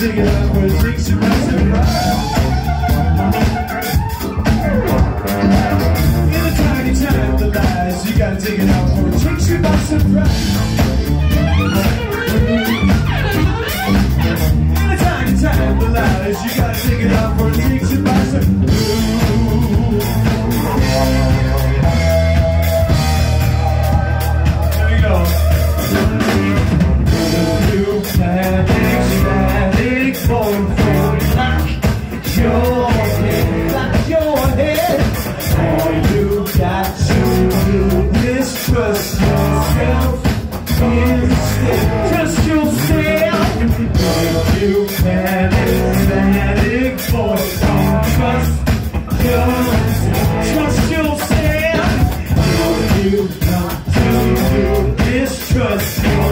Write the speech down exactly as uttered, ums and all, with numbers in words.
take it out for it takes you by surprise. In a tiny time that lies, you gotta take it out for it takes you by surprise. In a tiny time that lies, you gotta take it out for it takes you by surprise. There we go. You panic, panic, for lock your head, lock your head. All you got to do is trust yourself instead. Trust yourself. If you panic, panic, for trust yourself. Trust yourself. All you got to do is trust yourself.